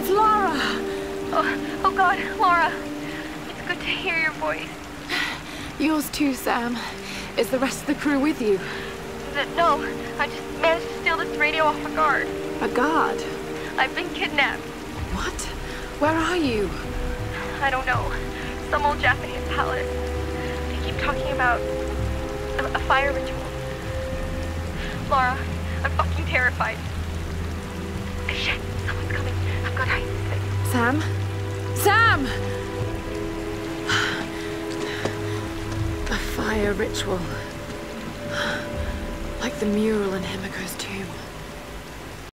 It's Lara! Oh God, Lara. It's good to hear your voice. Yours too, Sam. Is the rest of the crew with you? No, I just managed to steal this radio off a guard. A guard? I've been kidnapped. What? Where are you? I don't know. Some old Japanese palace. They keep talking about a fire ritual. Lara, I'm fucking terrified. Shit, someone's coming. I've got to hide this thing. Sam? Sam! A fire ritual. Like the mural in Himiko's tomb.